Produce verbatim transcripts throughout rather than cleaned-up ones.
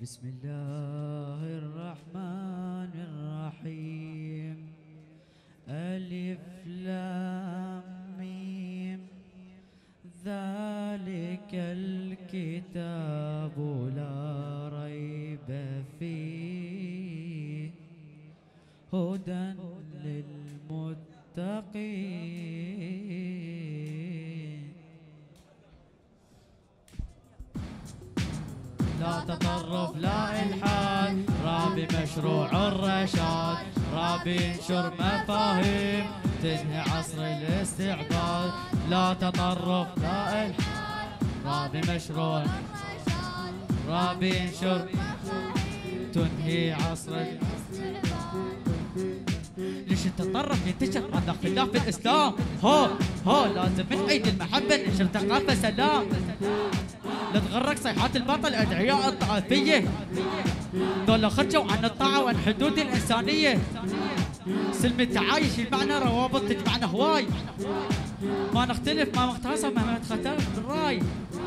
بسم الله الرحمن الرحيم. ألف لام ميم. ذلك الكتاب لا ريب فيه هدى للمتقين. لا تطرف لا إلحاد، رابي مشروع الرشاد، رابي ينشر مفاهيم تنهي عصر الاستعباد. لا تطرف لا إلحاد، رابي مشروع الرشاد، رابي ينشر تنهي عصر الاستعباد. ليش التطرف ينتشر؟ هذا خلاف الإسلام. هو هو لازم من عيد المحبة ننشر ثقافة سلام. لا تغرق صيحات البطل أدعياء الطائفية، ذولا خرجوا عن الطاعة وعن حدود الإنسانية. سلم التعايش المعنى روابط تجمعنا هواي، ما نختلف ما نختصم ما نختلف بالراي.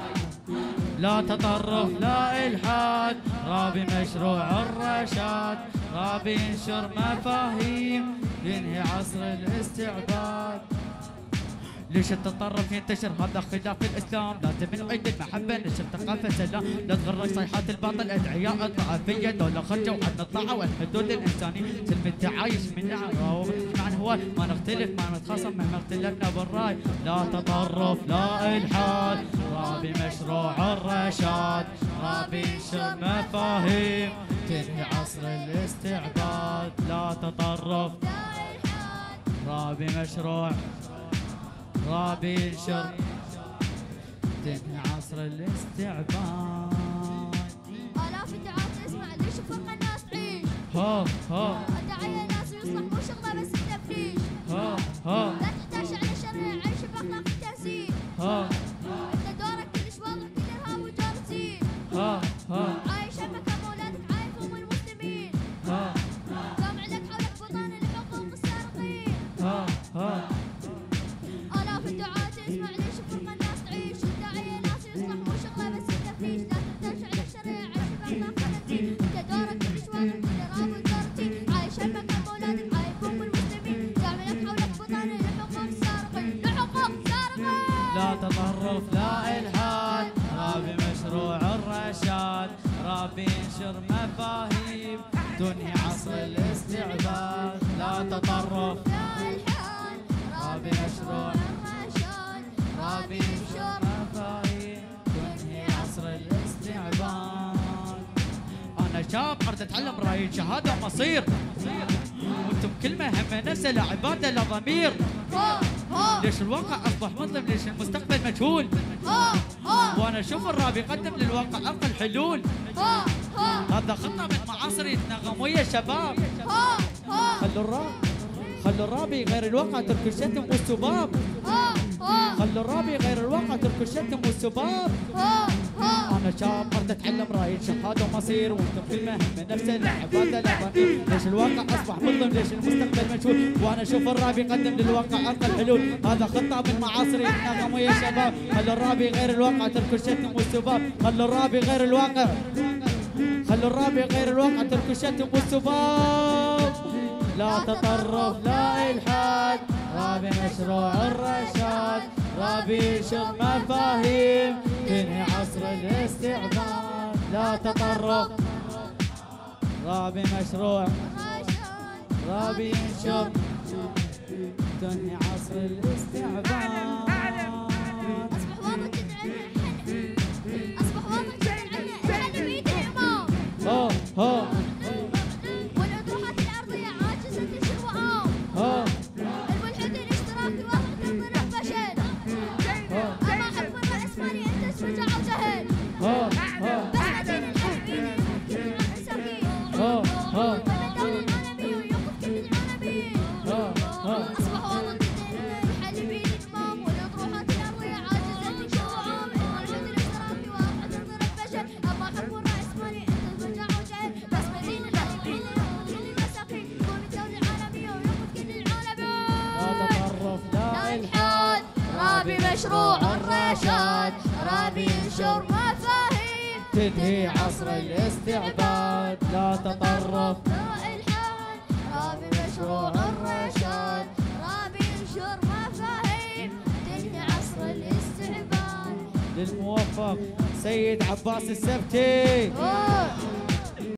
لا تطرف لا إلحاد، رابي مشروع الرشاد، رابي ينشر مفاهيم ينهي عصر الاستعباد. ليش التطرف ينتشر؟ هذا خلاف الاسلام. لازم نعيد المحبه ننشر ثقافه سلام. لا تغرق صيحات الباطل ادعياء الطائفيه، ذولا خرجوا عن الطاعه والحدود الانسانيه. سلم التعايش من روابط معنا هو، ما نختلف ما نتخاصم مهما اختلفنا بالراي. لا تطرف لا الحاد، رابي مشروع الرشاد، رابي ينشر مفاهيم تنهي عصر الاستعباد. لا تطرف رابي مشروع رابي ينشر تنهي عصر الاستعباد. آلاف الدعاة تسمع ليش فرق الناس تعيش. ها ها الداعية ناس يصلح مو شغله بس التفريش. ها ها لا تحتاج على شرع عيش بأخلاق التهذيب. ها انت دورك كلش واضح كل ارهاب وجارتين. ها ها عايش همك هم اولادك عايف هم المسلمين. ها قام عليك حولك بطانة لحقوق السارقين. ها ها آلاف الدعاة تسمع ليش فرق الناس تعيش. الداعية ناس يصلح مو شغله بس التفريش. لا تحتاج على شرع عيش بأخلاق التهذيب. انت دورك كلش واضح كل ارهاب وجارتين. عايش همك هم اولادك عايف هم المسلمين. قام عليك حولك بطانة لحقوق السارقين. لحقوق السارقين. لا تطرف لا إلحاد، رابي مشروع الرشاد، رابي ينشر مفاهيم تنهي عصر الاستعباد. لا تطرف رابي مشروع الرشاد، رابي ينشر مفاهيم تنهي عصر الاستعباد. أنا شاب أريد أتعلم رايي شهادة ومصير، وأنتم كلمة هم نفسه لا عبادة لا ضمير. ليش الواقع أصبح مظلم؟ ليش المستقبل مجهول؟ وأنا أشوف الراب يقدم للواقع أفضل حلول. هذا خطة من معاصر يتناغم ويا الشباب. خلوا الراب خلوا الراب يغير الواقع ترك الشتم والسباب. خلوا الراب يغير الواقع ترك الشتم والسباب. أنا شاب أريد أتعلم رايي شهادة ومصير، وأنتم كلمة من نفسه لا عبادة لا ضمير. ليش الواقع أصبح مظلم؟ ليش المستقبل مجهول؟ وأنا أشوف الراب يقدم للواقع أفضل حلول. هذا خطة من معاصر يتناغم ويا الشباب. خلوا الراب يغير الواقع ترك الشتم والسباب. خلوا الراب يغير الواقع خلوا الراب يغير الواقع ترك الشتم والسباب. لا تطرف لا إلحاد، رابي مشروع الرشاد، رابي ينشر مفاهيم تنهي عصر الاستعباد. لا تطرف رابي مشروع رابي ينشر تنهي عصر الاستعباد. أصبح واضح جدا أصبح واضح جدا أن بيد الإمام. ها ها والأطروحات الأرضية عاجزة تنشر وعام. ها الملحد الاشتراكي واضح تنظر الفشل. أما حكم الرأسمالي أنت شجاع وجهل. ها ها بس دين الحزبين يمكن عن السبيل. ها ها الدولة العالمية ويوقف كل العنبين. أصبح واضح جدا أن الحل بيد الإمام. والأطروحات الأرضية عاجزة تنشر وعام. الملحد الاشتراكي واضح تنظر الفشل. أما حكم الرأسمالي أنت شجاع وجهل. بس دين الحزبين يمكن كل المساكين. يكون الدولة العالمية ويوقف كل العنبين. لا تطرف لا الحاد، رابي مشروع الرشاد، رابي ينشر مفاهيم تنهي عصر الاستعباد. لا تطرف لا إلحاد، رابي مشروع الرشاد، رابي ينشر مفاهيم تنهي عصر الاستعباد. للموفق سيد عباس السبتي. أوه.